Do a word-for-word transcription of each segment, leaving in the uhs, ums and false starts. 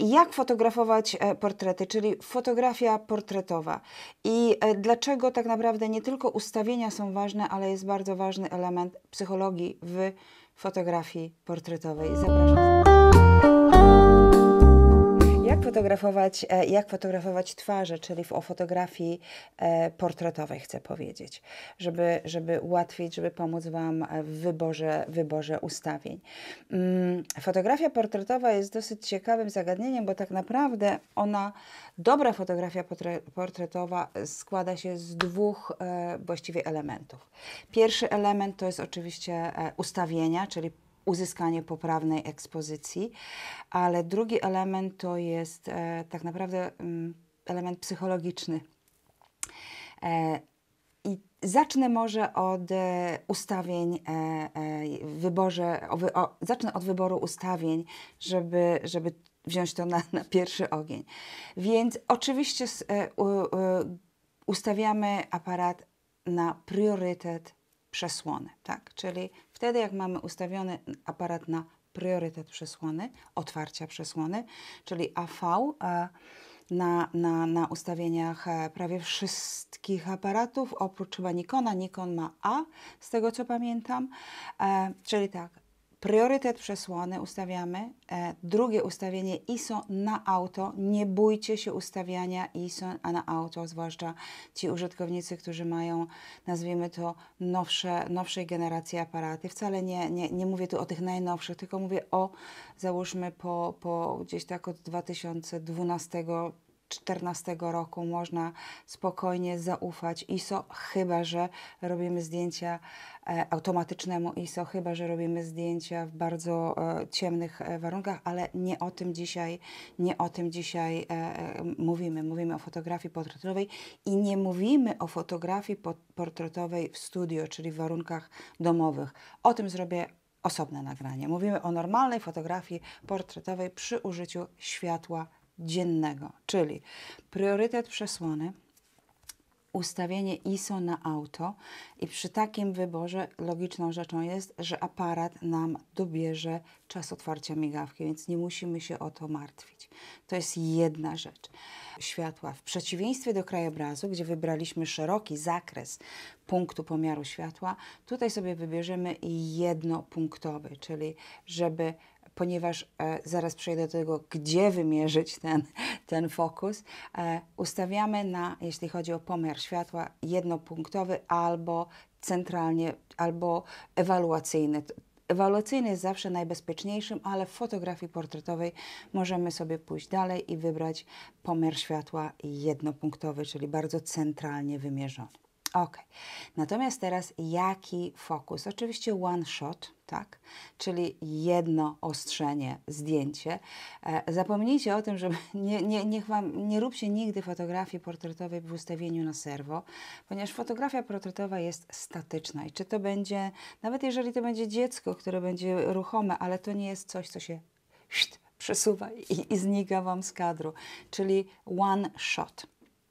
jak fotografować portrety, czyli fotografia portretowa. I dlaczego tak naprawdę nie tylko ustawienia są ważne, ale jest bardzo ważny element psychologii w fotografii portretowej. Zapraszam. Jak fotografować, jak fotografować twarze, czyli o fotografii portretowej chcę powiedzieć, żeby, żeby ułatwić, żeby pomóc Wam w wyborze, wyborze ustawień. Fotografia portretowa jest dosyć ciekawym zagadnieniem, bo tak naprawdę ona, dobra fotografia portretowa składa się z dwóch właściwie elementów. Pierwszy element to jest oczywiście ustawienia, czyli uzyskanie poprawnej ekspozycji, ale drugi element to jest e, tak naprawdę mm, element psychologiczny. E, I zacznę może od e, ustawień, e, e, wyborze, o, wy, o, zacznę od wyboru ustawień, żeby, żeby wziąć to na, na pierwszy ogień. Więc oczywiście e, u, u, ustawiamy aparat na priorytet przesłony, tak? Czyli wtedy, jak mamy ustawiony aparat na priorytet przesłony, otwarcia przesłony, czyli A V na, na, na ustawieniach prawie wszystkich aparatów, oprócz chyba Nikona. Nikon ma A, z tego co pamiętam. E, czyli tak, priorytet przesłony ustawiamy. E, drugie ustawienie I S O na auto. Nie bójcie się ustawiania I S O na auto, zwłaszcza ci użytkownicy, którzy mają, nazwijmy to, nowsze, nowszej generacji aparaty. Wcale nie, nie, nie mówię tu o tych najnowszych, tylko mówię o, załóżmy, po, po gdzieś tak od dwa tysiące dwunastego do dwa tysiące czternastego roku można spokojnie zaufać I S O, chyba że robimy zdjęcia e, automatycznemu I S O, chyba że robimy zdjęcia w bardzo e, ciemnych e, warunkach, ale nie o tym dzisiaj, nie o tym dzisiaj e, mówimy. Mówimy o fotografii portretowej i nie mówimy o fotografii portretowej w studio, czyli w warunkach domowych. O tym zrobię osobne nagranie. Mówimy o normalnej fotografii portretowej przy użyciu światła dziennego, czyli priorytet przesłony, ustawienie I S O na auto i przy takim wyborze logiczną rzeczą jest, że aparat nam dobierze czas otwarcia migawki, więc nie musimy się o to martwić. To jest jedna rzecz. Światła. W przeciwieństwie do krajobrazu, gdzie wybraliśmy szeroki zakres punktu pomiaru światła, tutaj sobie wybierzemy jednopunktowy, czyli żeby ponieważ e, zaraz przejdę do tego, gdzie wymierzyć ten, ten fokus, e, ustawiamy na, jeśli chodzi o pomiar światła, jednopunktowy albo centralnie, albo ewaluacyjny. Ewaluacyjny jest zawsze najbezpieczniejszym, ale w fotografii portretowej możemy sobie pójść dalej i wybrać pomiar światła jednopunktowy, czyli bardzo centralnie wymierzony. Ok. Natomiast teraz jaki fokus? Oczywiście one shot, tak? Czyli jedno ostrzenie, zdjęcie. E, zapomnijcie o tym, żeby nie, nie, niech wam, nie róbcie nigdy fotografii portretowej w ustawieniu na serwo, ponieważ fotografia portretowa jest statyczna i czy to będzie, nawet jeżeli to będzie dziecko, które będzie ruchome, ale to nie jest coś, co się szt, przesuwa i, i znika wam z kadru, czyli one shot.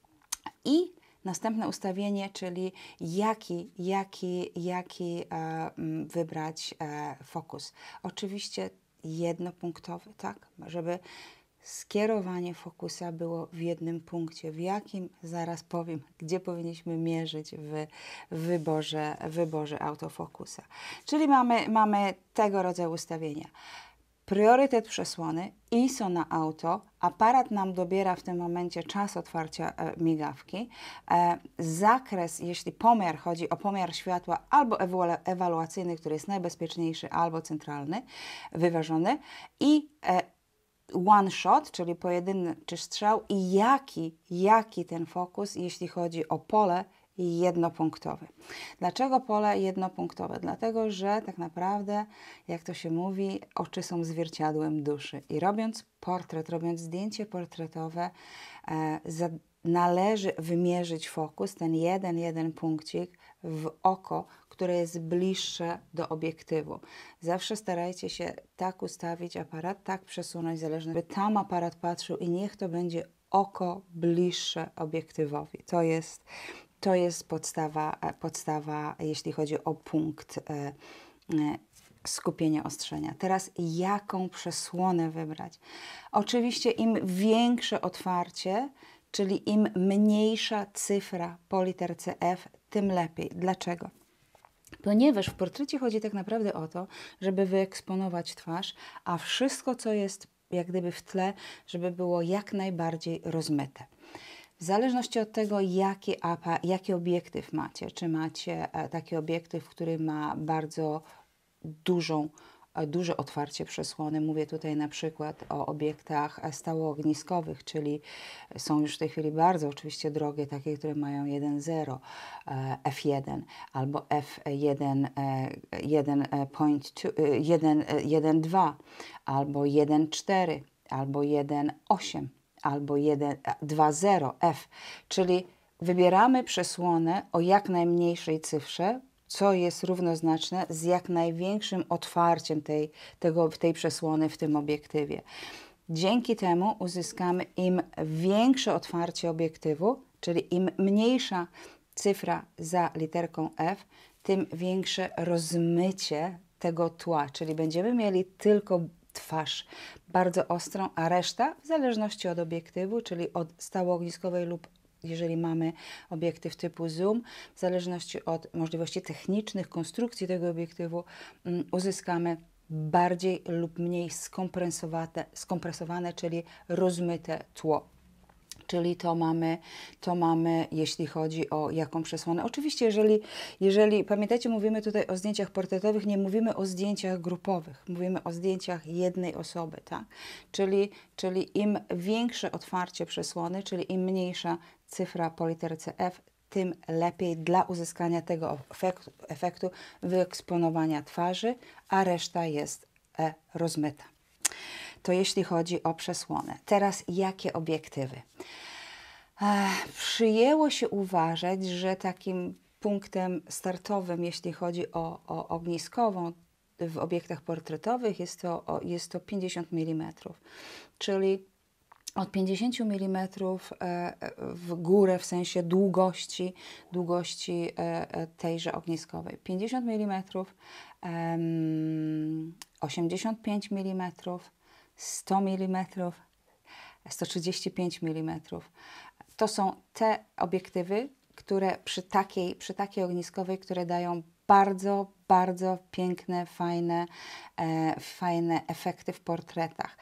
I następne ustawienie, czyli jaki, jaki, jaki e, wybrać e, fokus. Oczywiście jednopunktowy, tak, żeby skierowanie fokusa było w jednym punkcie, w jakim, zaraz powiem, gdzie powinniśmy mierzyć w, w wyborze, w wyborze autofokusa. Czyli mamy, mamy tego rodzaju ustawienia. Priorytet przesłony, I S O na auto, aparat nam dobiera w tym momencie czas otwarcia e, migawki, e, zakres, jeśli pomiar, chodzi o pomiar światła albo ewaluacyjny, który jest najbezpieczniejszy, albo centralny, wyważony i e, one shot, czyli pojedynczy strzał i jaki, jaki ten fokus, jeśli chodzi o pole jednopunktowy. Dlaczego pole jednopunktowe? Dlatego, że tak naprawdę, jak to się mówi, oczy są zwierciadłem duszy. I robiąc portret, robiąc zdjęcie portretowe, e, za, należy wymierzyć fokus, ten jeden, jeden punkcik w oko, które jest bliższe do obiektywu. Zawsze starajcie się tak ustawić aparat, tak przesunąć, zależnie, by tam aparat patrzył i niech to będzie oko bliższe obiektywowi. To jest To jest podstawa, podstawa, jeśli chodzi o punkt skupienia ostrzenia. Teraz jaką przesłonę wybrać? Oczywiście im większe otwarcie, czyli im mniejsza cyfra po literce F, tym lepiej. Dlaczego? Ponieważ w portrecie chodzi tak naprawdę o to, żeby wyeksponować twarz, a wszystko, co jest jak gdyby w tle, żeby było jak najbardziej rozmyte. W zależności od tego, jaki, apa, jaki obiektyw macie, czy macie taki obiektyw, który ma bardzo dużą, duże otwarcie przesłony. Mówię tutaj na przykład o obiektach stałoogniskowych, czyli są już w tej chwili bardzo oczywiście drogie, takie, które mają jeden zero, F jeden albo F jeden, jeden dwa albo jeden cztery albo jeden osiem albo jeden dwa zero F, czyli wybieramy przesłonę o jak najmniejszej cyfrze, co jest równoznaczne z jak największym otwarciem tej, tego, tej przesłony w tym obiektywie. Dzięki temu uzyskamy im większe otwarcie obiektywu, czyli im mniejsza cyfra za literką F, tym większe rozmycie tego tła, czyli będziemy mieli tylko twarz bardzo ostrą, a reszta w zależności od obiektywu, czyli od stałoogniskowej lub jeżeli mamy obiektyw typu zoom, w zależności od możliwości technicznych, konstrukcji tego obiektywu, um, uzyskamy bardziej lub mniej skompresowane, skompresowane, czyli rozmyte tło. Czyli to mamy, to mamy, jeśli chodzi o jaką przesłonę. Oczywiście, jeżeli, jeżeli, pamiętajcie, mówimy tutaj o zdjęciach portretowych, nie mówimy o zdjęciach grupowych, mówimy o zdjęciach jednej osoby, tak? Czyli, czyli im większe otwarcie przesłony, czyli im mniejsza cyfra po literce F, tym lepiej dla uzyskania tego efektu, efektu wyeksponowania twarzy, a reszta jest e, rozmyta. To jeśli chodzi o przesłonę. Teraz jakie obiektywy? Ech, przyjęło się uważać, że takim punktem startowym, jeśli chodzi o, o ogniskową w obiektach portretowych, jest to, o, jest to pięćdziesiąt milimetrów. Czyli od pięćdziesięciu milimetrów w górę, w sensie długości, długości tejże ogniskowej. pięćdziesiąt milimetrów, osiemdziesiąt pięć milimetrów, sto milimetrów, sto trzydzieści pięć milimetrów. To są te obiektywy, które przy takiej, przy takiej ogniskowej, które dają bardzo, bardzo piękne, fajne, e, fajne efekty w portretach.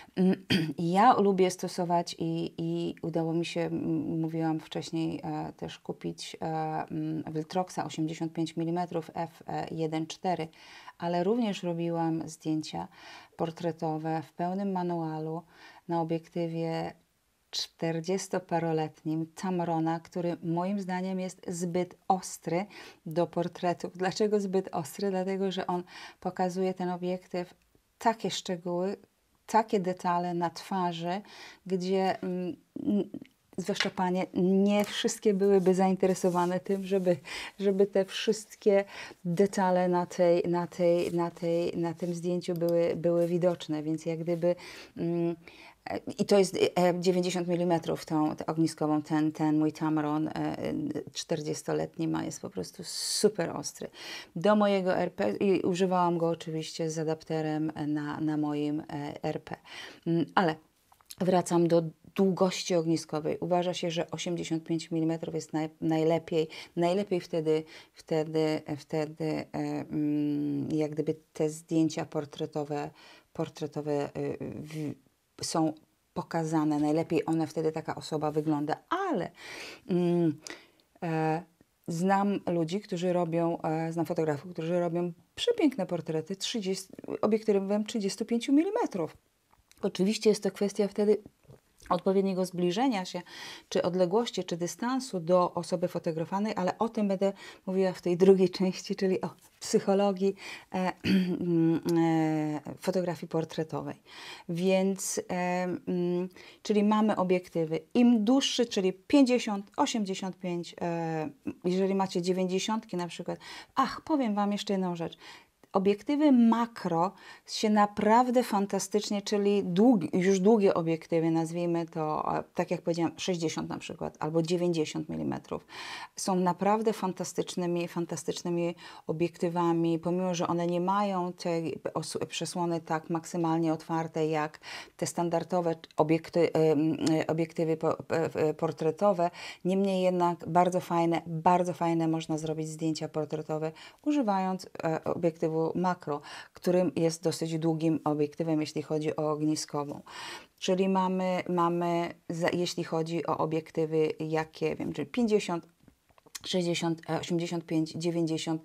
Ja lubię stosować i, i udało mi się, mówiłam wcześniej, e, też kupić e, Viltroxa osiemdziesiąt pięć milimetrów F jeden cztery, ale również robiłam zdjęcia portretowe w pełnym manualu na obiektywie czterdziestoparoletnim Tamrona, który moim zdaniem jest zbyt ostry do portretów. Dlaczego zbyt ostry? Dlatego, że on pokazuje ten obiektyw takie szczegóły, takie detale na twarzy, gdzie mm, zwłaszcza panie, nie wszystkie byłyby zainteresowane tym, żeby, żeby te wszystkie detale na, tej, na, tej, na, tej, na tym zdjęciu były, były widoczne, więc jak gdyby mm, i to jest dziewięćdziesiąt milimetrów tą, tą ogniskową, ten, ten mój Tamron czterdziestoletni ma, jest po prostu super ostry. Do mojego R P i używałam go oczywiście z adapterem na, na moim R P. Ale wracam do długości ogniskowej. Uważa się, że osiemdziesiąt pięć milimetrów jest naj, najlepiej. Najlepiej wtedy, wtedy, wtedy jak gdyby te zdjęcia portretowe, portretowe w, są pokazane. Najlepiej one wtedy taka osoba wygląda, ale mm, e, znam ludzi, którzy robią, e, znam fotografów, którzy robią przepiękne portrety trzydzieści, obiektywem trzydzieści pięć milimetrów. Oczywiście jest to kwestia wtedy odpowiedniego zbliżenia się, czy odległości, czy dystansu do osoby fotografowanej, ale o tym będę mówiła w tej drugiej części, czyli o psychologii e, e, fotografii portretowej. Więc, e, m, czyli mamy obiektywy. Im dłuższy, czyli pięćdziesiąt, osiemdziesiąt pięć, e, jeżeli macie dziewięćdziesiąt na przykład. Ach, powiem Wam jeszcze jedną rzecz. obiektywy makro się naprawdę fantastycznie, czyli długi, już długie obiektywy, nazwijmy to, tak jak powiedziałam, sześćdziesiąt na przykład, albo dziewięćdziesiąt milimetrów, są naprawdę fantastycznymi, fantastycznymi obiektywami, pomimo że one nie mają tej przesłony tak maksymalnie otwartej jak te standardowe obiekty, obiektywy portretowe, niemniej jednak bardzo fajne, bardzo fajne można zrobić zdjęcia portretowe używając obiektywu makro, którym jest dosyć długim obiektywem, jeśli chodzi o ogniskową. Czyli mamy, mamy jeśli chodzi o obiektywy, jakie wiem, czyli pięćdziesiąt, sześćdziesiąt, osiemdziesiąt pięć, dziewięćdziesiąt,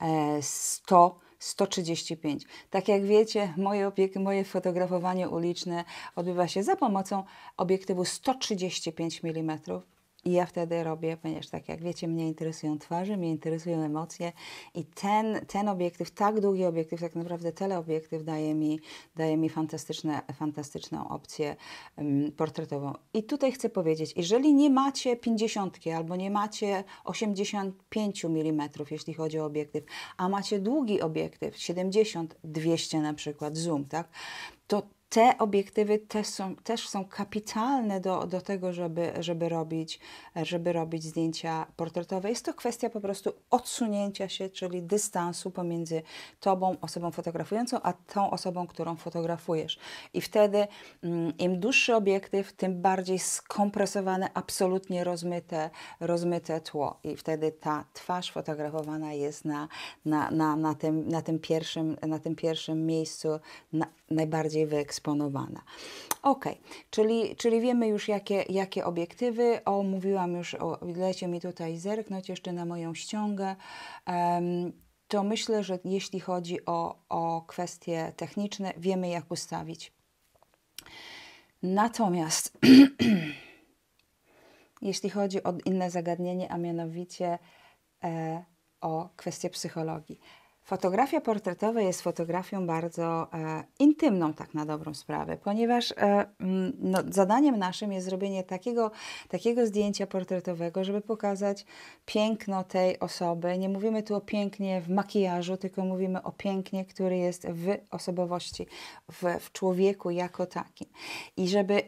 sto, sto trzydzieści pięć. Tak jak wiecie, moje, opieki, moje fotografowanie uliczne odbywa się za pomocą obiektywu sto trzydzieści pięć milimetrów. I ja wtedy robię, ponieważ tak jak wiecie, mnie interesują twarze, mnie interesują emocje i ten, ten obiektyw, tak długi obiektyw, tak naprawdę teleobiektyw daje mi, daje mi fantastyczne, fantastyczną opcję um, portretową. I tutaj chcę powiedzieć, jeżeli nie macie pięćdziesiątki albo nie macie osiemdziesiąt pięć milimetrów, jeśli chodzi o obiektyw, a macie długi obiektyw, siedemdziesiąt, dwieście na przykład, zoom, tak, to te obiektywy też są, też są kapitalne do, do tego, żeby, żeby, robić, żeby robić zdjęcia portretowe. Jest to kwestia po prostu odsunięcia się, czyli dystansu pomiędzy tobą, osobą fotografującą, a tą osobą, którą fotografujesz. I wtedy mm, im dłuższy obiektyw, tym bardziej skompresowane, absolutnie rozmyte, rozmyte tło. I wtedy ta twarz fotografowana jest na, na, na, na, tym, na, tym, pierwszym, na tym pierwszym miejscu na, najbardziej wyeksponowana. Ok, czyli, czyli wiemy już jakie, jakie obiektywy. O, mówiłam już, o, lecie mi tutaj zerknąć jeszcze na moją ściągę. Um, to myślę, że jeśli chodzi o, o kwestie techniczne, wiemy jak ustawić. Natomiast jeśli chodzi o inne zagadnienie, a mianowicie e, o kwestię psychologii. Fotografia portretowa jest fotografią bardzo e, intymną, tak na dobrą sprawę, ponieważ e, no, zadaniem naszym jest zrobienie takiego, takiego zdjęcia portretowego, żeby pokazać piękno tej osoby. Nie mówimy tu o pięknie w makijażu, tylko mówimy o pięknie, który jest w osobowości, w, w człowieku jako takim. I żeby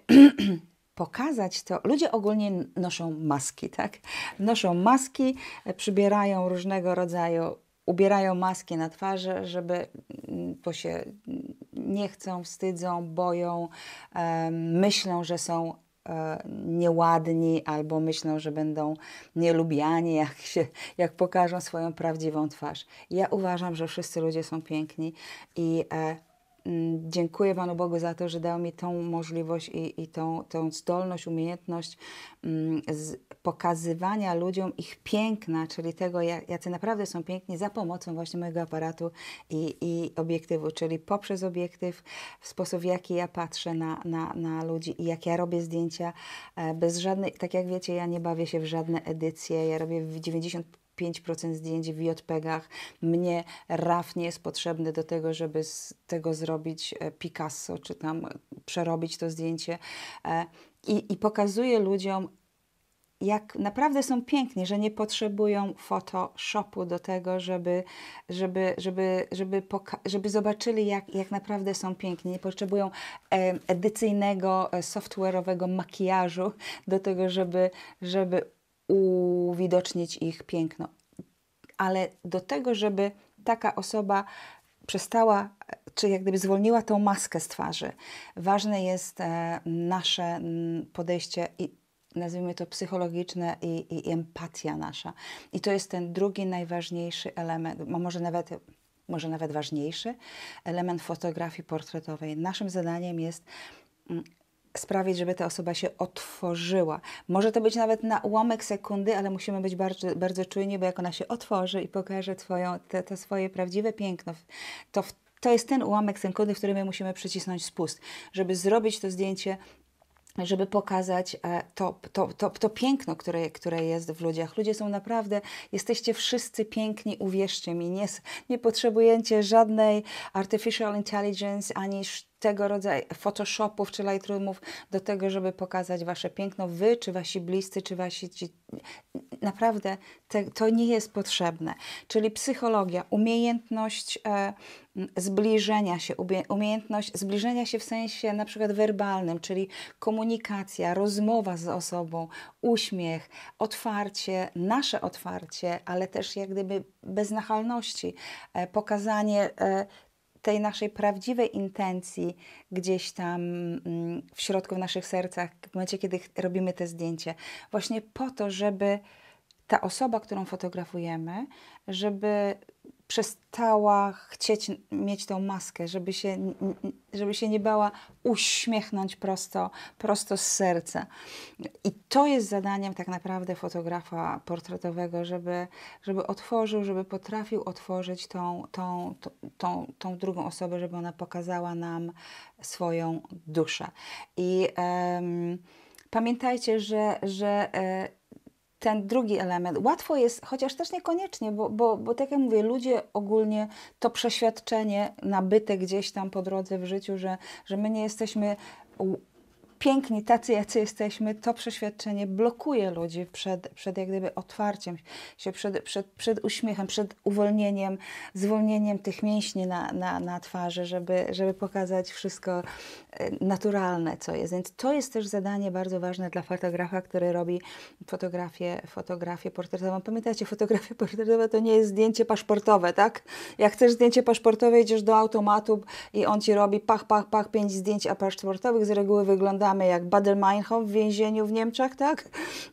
pokazać to, ludzie ogólnie noszą maski, tak? Noszą maski, przybierają różnego rodzaju ubierają maski na twarzy, żeby, bo się nie chcą, wstydzą, boją, um, myślą, że są um, nieładni albo myślą, że będą nielubiani, jak, się, jak pokażą swoją prawdziwą twarz. Ja uważam, że wszyscy ludzie są piękni i e, dziękuję Panu Bogu za to, że dał mi tą możliwość i, i tą, tą zdolność, umiejętność um, z pokazywania ludziom ich piękna, czyli tego, jak, jacy naprawdę są piękni za pomocą właśnie mojego aparatu i, i obiektywu, czyli poprzez obiektyw, w sposób w jaki ja patrzę na, na, na ludzi i jak ja robię zdjęcia, e, bez żadnej, tak jak wiecie, ja nie bawię się w żadne edycje, ja robię w dziewięćdziesiąt pięć procent zdjęć w J P G-ach. Mnie raf nie jest potrzebny do tego, żeby z tego zrobić Picasso, czy tam przerobić to zdjęcie. I, i pokazuję ludziom, jak naprawdę są piękni, że nie potrzebują Photoshopu do tego, żeby, żeby, żeby, żeby, żeby zobaczyli, jak, jak naprawdę są piękni. Nie potrzebują edycyjnego, software'owego makijażu do tego, żeby, żeby uwidocznić ich piękno. Ale do tego, żeby taka osoba przestała, czy jak gdyby zwolniła tą maskę z twarzy, ważne jest e, nasze podejście i nazwijmy to psychologiczne i, i empatia nasza. I to jest ten drugi najważniejszy element, może nawet, może nawet ważniejszy element fotografii portretowej. Naszym zadaniem jest sprawić, żeby ta osoba się otworzyła. Może to być nawet na ułamek sekundy, ale musimy być bardzo, bardzo czujni, bo jak ona się otworzy i pokaże twoją, te, to swoje prawdziwe piękno, to, to jest ten ułamek sekundy, w którym my musimy przycisnąć spust, żeby zrobić to zdjęcie, żeby pokazać to, to, to, to piękno, które, które jest w ludziach. Ludzie są naprawdę, jesteście wszyscy piękni, uwierzcie mi, nie, nie potrzebujecie żadnej artificial intelligence, ani tego rodzaju Photoshopów czy Lightroomów do tego, żeby pokazać wasze piękno. Wy, czy wasi bliscy, czy wasi... Ci, naprawdę te, to nie jest potrzebne. Czyli psychologia, umiejętność e, zbliżenia się, umiejętność zbliżenia się w sensie na przykład werbalnym, czyli komunikacja, rozmowa z osobą, uśmiech, otwarcie, nasze otwarcie, ale też jak gdyby bez nachalności, e, pokazanie e, tej naszej prawdziwej intencji gdzieś tam mm, w środku, w naszych sercach, w momencie, kiedy robimy te zdjęcie. Właśnie po to, żeby ta osoba, którą fotografujemy, żeby przestała chcieć mieć tą maskę, żeby się, żeby się nie bała uśmiechnąć prosto, prosto z serca. I to jest zadaniem tak naprawdę fotografa portretowego, żeby, żeby otworzył, żeby potrafił otworzyć tą, tą, tą, tą, tą drugą osobę, żeby ona pokazała nam swoją duszę. I um, pamiętajcie, że, że e, ten drugi element. Łatwo jest, chociaż też niekoniecznie, bo, bo, bo tak jak mówię, ludzie ogólnie to przeświadczenie nabyte gdzieś tam po drodze w życiu, że, że my nie jesteśmy piękni tacy, jacy jesteśmy, to przeświadczenie blokuje ludzi przed, przed jak gdyby otwarciem się, przed, przed, przed uśmiechem, przed uwolnieniem, zwolnieniem tych mięśni na, na, na twarzy, żeby, żeby pokazać wszystko naturalne, co jest. Więc to jest też zadanie bardzo ważne dla fotografa, który robi fotografię, fotografię portretową. Pamiętajcie, fotografia portretowa to nie jest zdjęcie paszportowe, tak? Jak chcesz zdjęcie paszportowe, idziesz do automatu i on ci robi pach, pach, pach, pięć zdjęć paszportowych. Z reguły wyglądamy jak Baader-Meinhof w więzieniu w Niemczech, tak?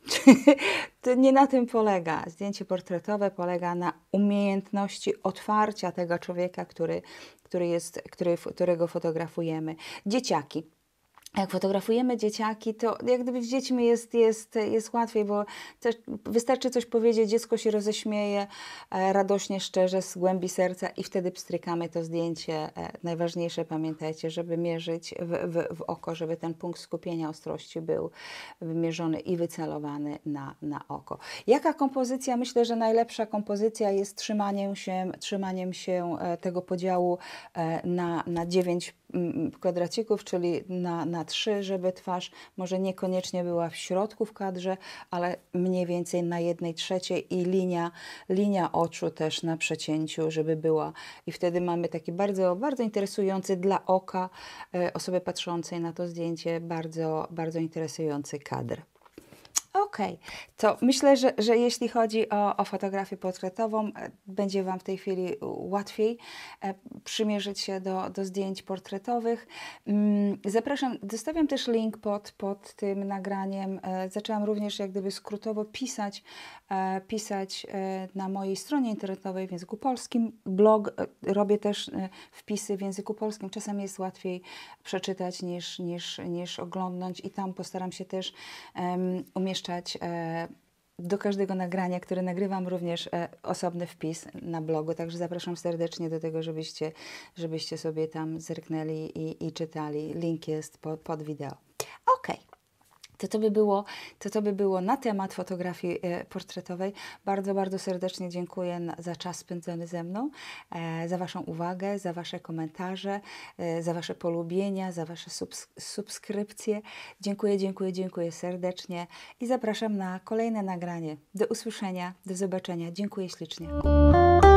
To nie na tym polega. Zdjęcie portretowe polega na umiejętności otwarcia tego człowieka, który, który jest, który, którego fotografujemy. Dzieciaki. Jak fotografujemy dzieciaki, to jak gdyby z dziećmi jest, jest, jest łatwiej, bo też wystarczy coś powiedzieć, dziecko się roześmieje e, radośnie, szczerze, z głębi serca i wtedy pstrykamy to zdjęcie. E, najważniejsze pamiętajcie, żeby mierzyć w, w, w oko, żeby ten punkt skupienia ostrości był wymierzony i wycelowany na, na oko. Jaka kompozycja? Myślę, że najlepsza kompozycja jest trzymaniem się, trzymaniem się tego podziału e, na, na dziewięć kwadracików, czyli na, na trzy, żeby twarz może niekoniecznie była w środku w kadrze, ale mniej więcej na jednej trzeciej i linia, linia oczu też na przecięciu, żeby była. I wtedy mamy taki bardzo, bardzo interesujący dla oka e, osoby patrzącej na to zdjęcie, bardzo, bardzo interesujący kadr. Okej, okay. To myślę, że, że jeśli chodzi o, o fotografię portretową, będzie Wam w tej chwili łatwiej e, przymierzyć się do, do zdjęć portretowych. Mm, zapraszam, zostawiam też link pod, pod tym nagraniem. E, zaczęłam również jak gdyby skrótowo pisać, e, pisać e, na mojej stronie internetowej w języku polskim. Blog, e, robię też e, wpisy w języku polskim. Czasami jest łatwiej przeczytać niż, niż, niż oglądnąć i tam postaram się też um, umieszczać do każdego nagrania, które nagrywam, również osobny wpis na blogu, także zapraszam serdecznie do tego, żebyście, żebyście sobie tam zerknęli i, i czytali. Link jest pod, pod wideo. Okej. Okay. To to, by było, to to by było na temat fotografii e, portretowej. Bardzo, bardzo serdecznie dziękuję na, za czas spędzony ze mną, e, za Waszą uwagę, za Wasze komentarze, e, za Wasze polubienia, za Wasze subs subskrypcje. Dziękuję, dziękuję, dziękuję serdecznie i zapraszam na kolejne nagranie. Do usłyszenia, do zobaczenia. Dziękuję ślicznie.